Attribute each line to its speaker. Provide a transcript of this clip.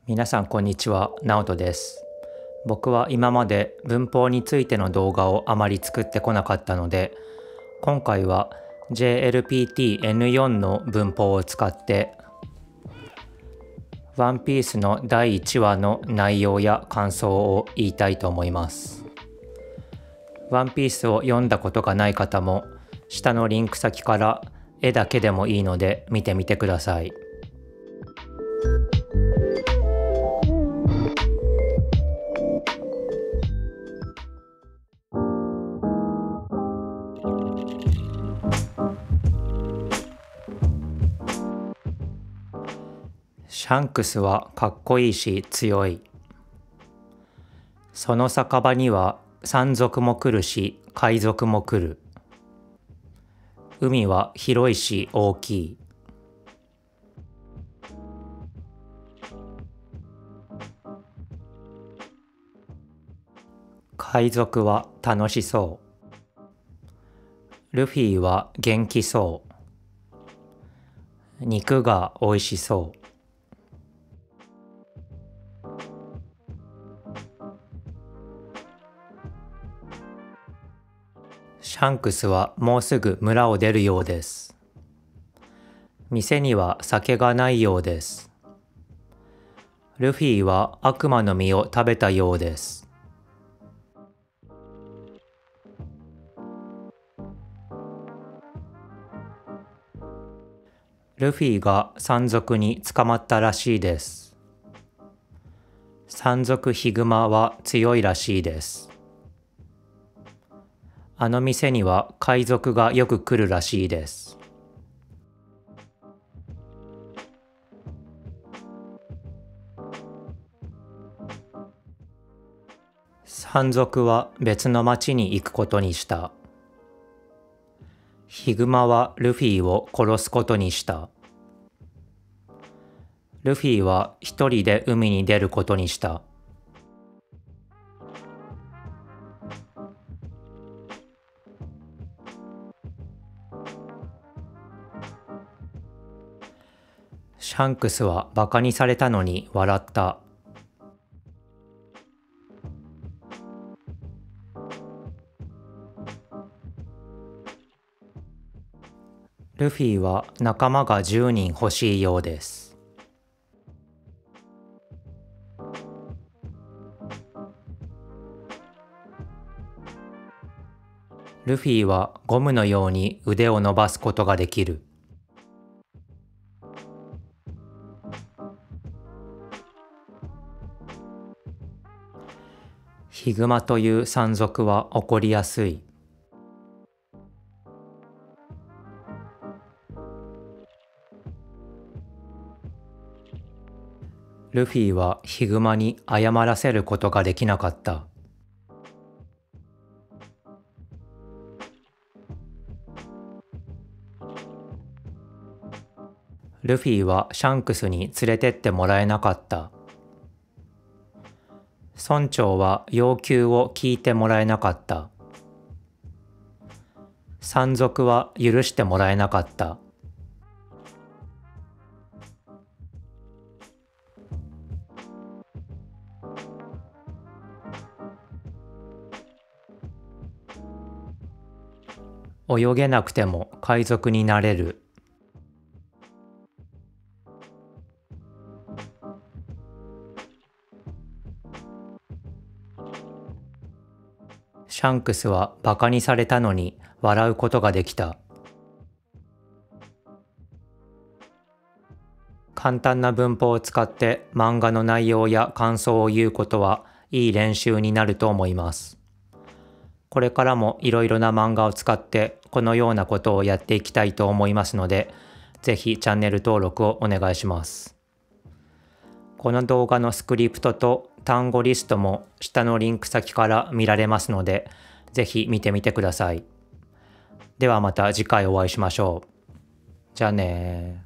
Speaker 1: 皆さんこんにちは、ナオトです。僕は今まで文法についての動画をあまり作ってこなかったので、今回は JLPT-N4 の文法を使ってワンピースの第1話の内容や感想を言いたいと思います。ワンピースを読んだことがない方も下のリンク先から絵だけでもいいので見てみてください。シャンクスはかっこいいし強い。その酒場には山賊も来るし海賊も来る。海は広いし大きい。海賊は楽しそう。ルフィは元気そう。肉がおいしそう。シャンクスはもうすぐ村を出るようです。店には酒がないようです。ルフィは悪魔の実を食べたようです。ルフィが山賊に捕まったらしいです。山賊ヒグマは強いらしいです。あの店には海賊がよく来るらしいです。山賊は別の町に行くことにした。ヒグマはルフィを殺すことにした。ルフィは一人で海に出ることにした。シャンクスはバカにされたのに笑った。ルフィは仲間が10人欲しいようです。ルフィはゴムのように腕を伸ばすことができる。ヒグマという山賊は怒りやすい。ルフィはヒグマに謝らせることができなかった。ルフィはシャンクスに連れてってもらえなかった。村長は要求を聞いてもらえなかった。山賊は許してもらえなかった。泳げなくても海賊になれる。シャンクスはバカにされたのに笑うことができた。簡単な文法を使って漫画の内容や感想を言うことはいい練習になると思います。これからもいろいろな漫画を使ってこのようなことをやっていきたいと思いますので、ぜひチャンネル登録をお願いします。この動画のスクリプトと単語リストも下のリンク先から見られますので、ぜひ見てみてください。ではまた次回お会いしましょう。じゃあねー。